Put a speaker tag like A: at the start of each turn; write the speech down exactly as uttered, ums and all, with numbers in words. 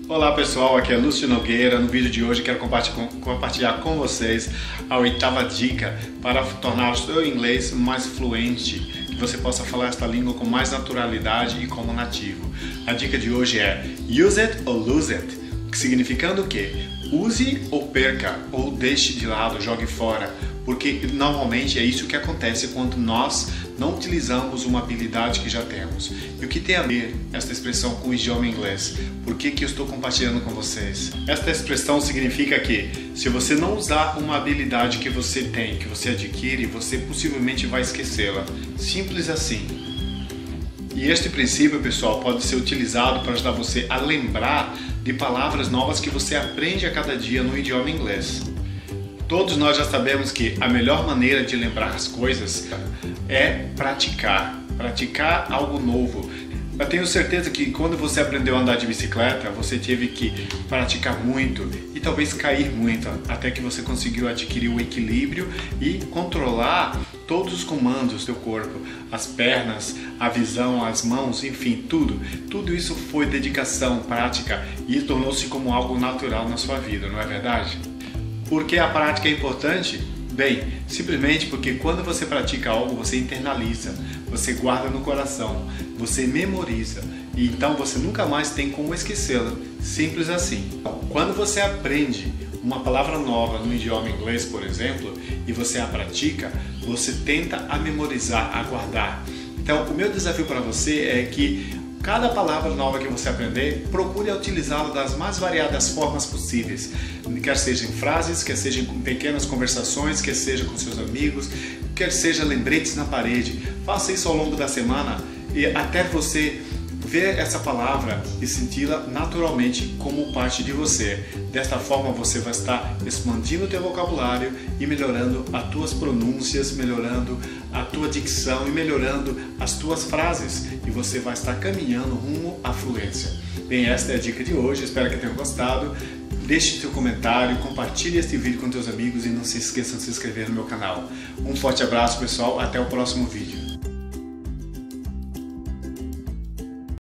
A: Olá pessoal, aqui é Lúcio Nogueira. No vídeo de hoje quero compartilhar com vocês a oitava dica para tornar o seu inglês mais fluente, que você possa falar esta língua com mais naturalidade e como nativo. A dica de hoje é Use it or lose it, significando o quê? Use ou perca, ou deixe de lado, jogue fora, porque normalmente é isso que acontece quando nós não utilizamos uma habilidade que já temos. E o que tem a ver esta expressão com o idioma inglês? Por que que eu estou compartilhando com vocês? Esta expressão significa que se você não usar uma habilidade que você tem, que você adquire, você possivelmente vai esquecê-la. Simples assim. E este princípio, pessoal, pode ser utilizado para ajudar você a lembrar de palavras novas que você aprende a cada dia no idioma inglês. Todos nós já sabemos que a melhor maneira de lembrar as coisas é praticar, praticar algo novo. Eu tenho certeza que quando você aprendeu a andar de bicicleta, você teve que praticar muito e talvez cair muito, até que você conseguiu adquirir o equilíbrio e controlar todos os comandos do seu corpo, as pernas, a visão, as mãos, enfim, tudo. Tudo isso foi dedicação, prática e tornou-se como algo natural na sua vida, não é verdade? Por que a prática é importante? Bem, simplesmente porque quando você pratica algo, você internaliza, você guarda no coração, você memoriza e então você nunca mais tem como esquecê-la. Simples assim. Quando você aprende uma palavra nova no idioma inglês, por exemplo, e você a pratica, você tenta a memorizar, a guardar. Então, o meu desafio para você é que cada palavra nova que você aprender, procure utilizá-la das mais variadas formas possíveis. Quer seja em frases, quer seja em pequenas conversações, quer seja com seus amigos, quer seja lembretes na parede. Faça isso ao longo da semana e até você ver essa palavra e senti-la naturalmente como parte de você. Desta forma você vai estar expandindo o teu vocabulário e melhorando as tuas pronúncias, melhorando a tua dicção e melhorando as tuas frases. E você vai estar caminhando rumo à fluência. Bem, esta é a dica de hoje, espero que tenham gostado. Deixe seu comentário, compartilhe este vídeo com teus amigos e não se esqueçam de se inscrever no meu canal. Um forte abraço pessoal, até o próximo vídeo.